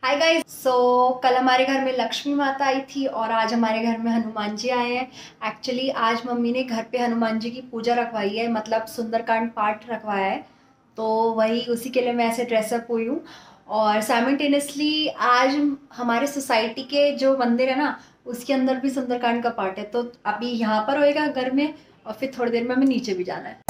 Hi guys. कल हमारे घर में लक्ष्मी माता आई थी और आज हमारे घर में हनुमान जी आए हैं। एक्चुअली आज मम्मी ने घर पे हनुमान जी की पूजा रखवाई है, मतलब सुंदरकांड पाठ रखवाया है, तो वही उसी के लिए मैं ऐसे ड्रेसअप हुई हूँ। और साइमल्टेनियसली आज हमारे सोसाइटी के जो मंदिर है ना, उसके अंदर भी सुंदरकांड का पाठ है, तो अभी यहाँ पर होएगा घर में और फिर थोड़ी देर में हमें नीचे भी जाना है।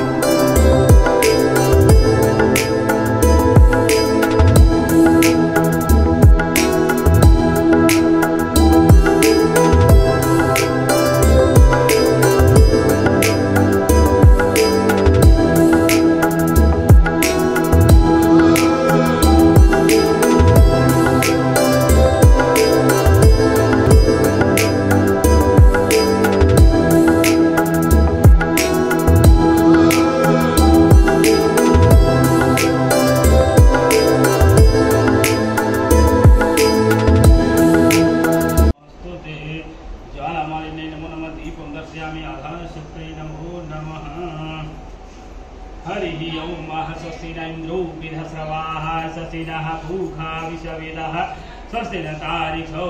हरि ओम स्वस्ति न इंद्रो विधस्रवाः स्वस्ति नः पूषा विश्ववेदाः स्वस्ति न तारिक्षो।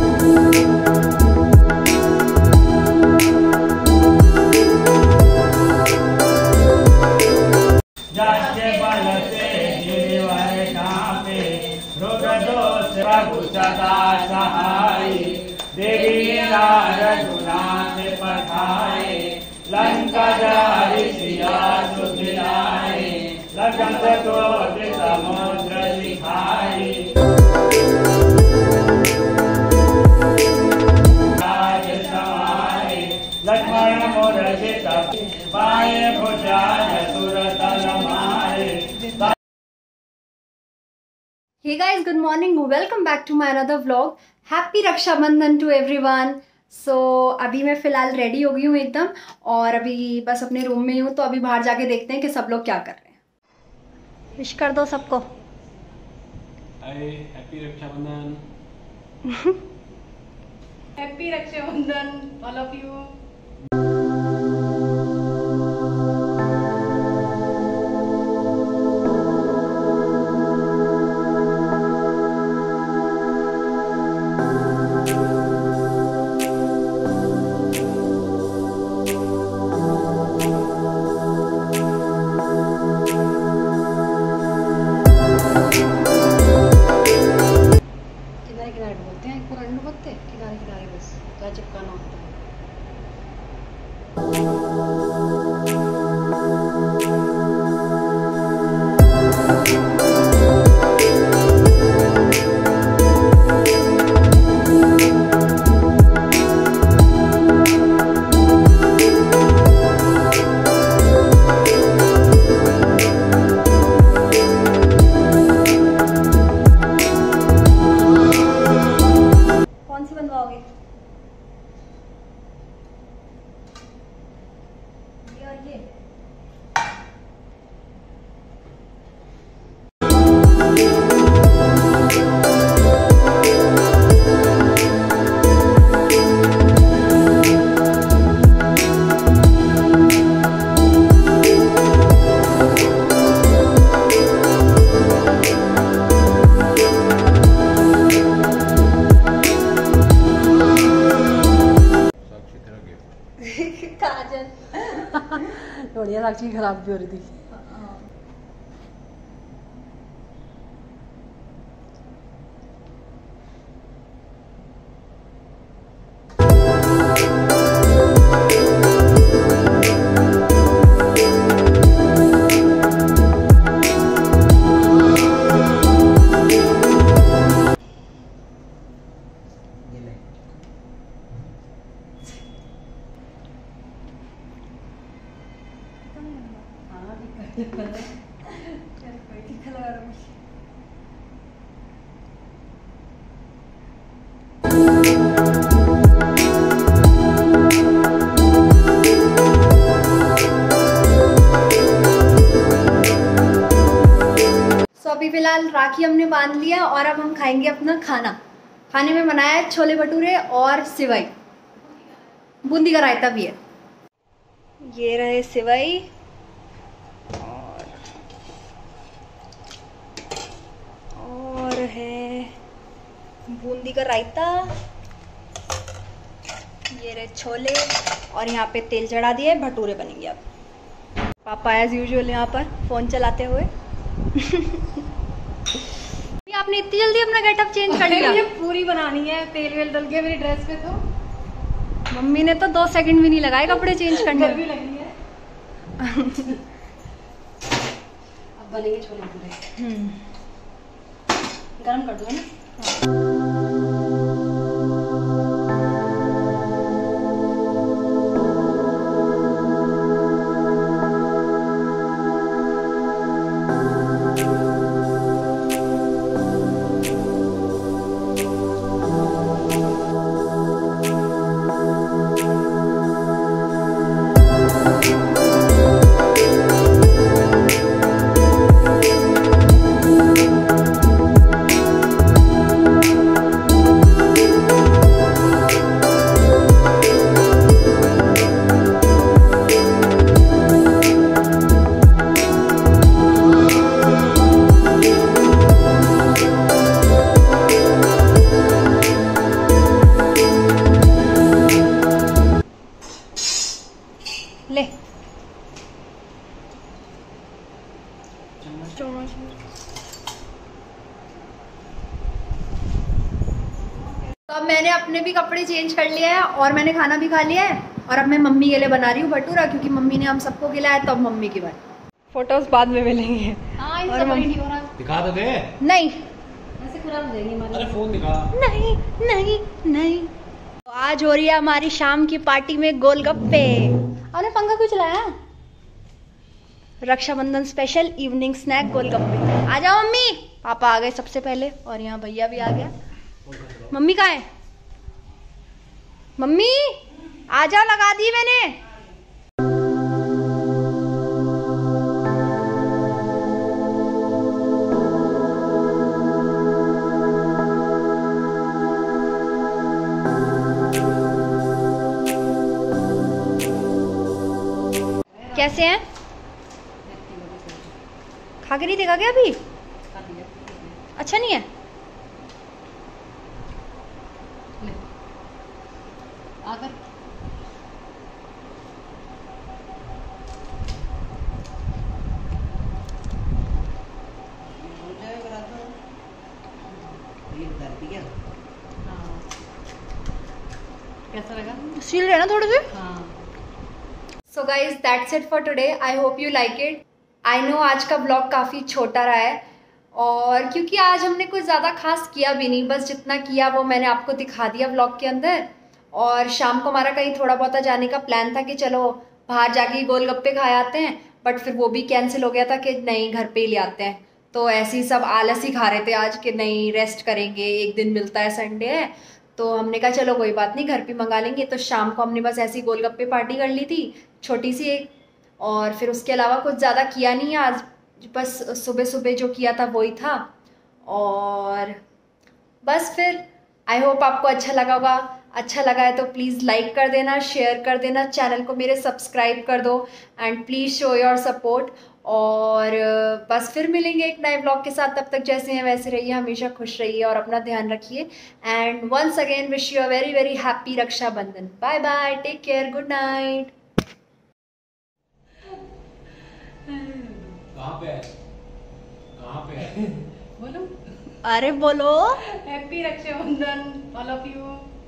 जास्य बलसे जीवैकापे रोगदोष प्रभुसदा सहाय देवी नारदुनाथ पठाए लंका जारी सिया सुखिलाए लगन को समुद्र दिखाए राज समाए लक्ष्मण मोरजित बाए भुजाय सुरतल मारे। Hey guys, good morning. Welcome back to my another vlog. Happy Rakshabandhan to everyone. अभी मैं फ़िलहाल रेडी हो गई हूँ एकदम, और अभी बस अपने रूम में ही हूँ, तो अभी बाहर जाके देखते हैं कि सब लोग क्या कर रहे हैं। विश कर दो सबको। Happy Rakshabandhan. Happy Rakshabandhan all of you. किनारे किनारे बस क्या चिपकाना होता है। कौन सी बनवाओगे? ये और ये। काजल बढ़िया, साक्षी खराब भी हो रही थी। अभी फिलहाल राखी हमने बांध लिया और अब हम खाएंगे अपना खाना। खाने में बनाया है छोले भटूरे और सिवई, बूंदी का रायता भी है। ये रहे सिवई और है बूंदी का रायता, ये रहे छोले, और यहाँ पे तेल चढ़ा दिया है, भटूरे बनेंगे अब। पापा एज यूजुअल यहाँ पर फ़ोन चलाते हुए। आपने इतनी जल्दी अपना गेटअप चेंज कर लिया? मुझे पूरी बनानी है, तेल वेल डल गया मेरी ड्रेस पे। तो मम्मी ने तो 2 सेकंड भी नहीं लगाए कपड़े चेंज करने में। गर्मी लगी है। अब बनेंगे छोले भटूरे। गरम कर दो है ना। ले तो अब मैंने अपने भी कपड़े चेंज कर लिए हैं और मैंने खाना भी खा लिया है, और अब मैं मम्मी के लिए बना रही हूँ भटूरा, क्योंकि मम्मी ने हम सबको खिलाया, तब मम्मी की बात। फोटोज बाद में मिलेंगे। और मम्मी दिखा तो दे। नहीं, ऐसे खराब हो जाएगी हमारी। अरे फोन दिखा। नहीं नहीं नहीं। तो आज हो रही है हमारी शाम की पार्टी में गोलगप्पे। आपने पंखा क्यों चलाया? Rakshabandhan special evening snack golgappe. आ जाओ मम्मी। पापा आ गए सबसे पहले, और यहाँ भैया भी आ गया। मम्मी कहाँ है? मम्मी आ जाओ, लगा दी मैंने। कैसे हैं? खा के नहीं देखा क्या अभी? अच्छा नहीं है? आकर कैसा लगा? सील रहे ना थोड़े से। हाँ। So guys that's it for today. I hope you like it. I know आज का ब्लॉग काफ़ी छोटा रहा है, और क्योंकि आज हमने कुछ ज़्यादा खास किया भी नहीं, बस जितना किया वो मैंने आपको दिखा दिया ब्लॉग के अंदर। और शाम को हमारा कहीं थोड़ा बहुत जाने का प्लान था कि चलो बाहर जाके गोलगप्पे खाए आते हैं, बट फिर वो भी कैंसिल हो गया था कि नहीं घर पे ही ले आते हैं। तो ऐसे ही सब आलस ही खा रहे थे आज कि नहीं रेस्ट करेंगे, एक दिन मिलता है, संडे है। तो हमने कहा चलो कोई बात नहीं, घर पे मंगा लेंगे। तो शाम को हमने बस ऐसी गोलगप्पे पार्टी कर ली थी, छोटी सी एक। और फिर उसके अलावा कुछ ज़्यादा किया नहीं आज, बस सुबह सुबह जो किया था वही था। और बस फिर आई होप आपको अच्छा लगा होगा। अच्छा लगा है तो प्लीज़ लाइक कर देना, शेयर कर देना, चैनल को मेरे सब्सक्राइब कर दो, and please show your support. और बस फिर मिलेंगे एक नए ब्लॉग के साथ। तब तक जैसे हैं वैसे रहिए, हमेशा खुश रहिए और अपना ध्यान रखिए। And once again wish you a very very happy Rakshabandhan. Bye bye, take care, good night. कहाँ पे है? कहाँ पे है? बोलो। अरे बोलो। Happy Rakshabandhan all of you.